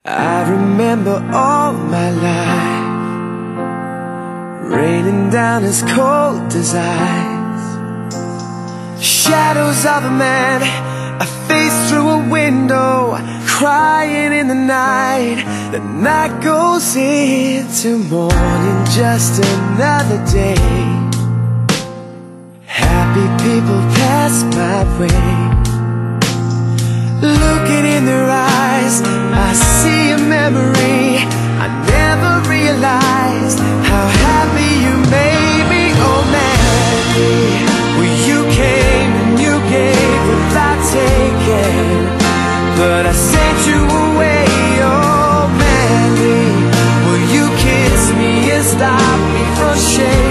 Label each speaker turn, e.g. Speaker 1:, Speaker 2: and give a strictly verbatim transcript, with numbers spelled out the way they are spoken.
Speaker 1: I remember all my life raining down as cold as ice. Shadows of a man, a face through a window, crying in the night. The night goes into morning, just another day. Happy people pass my way. Looking in their eyes, I see a memory. I never realized how happy you made me. Oh Mandy, well you came and you gave without taking, but I sent you away. Oh Mandy, will you kiss me and stop me from shaking?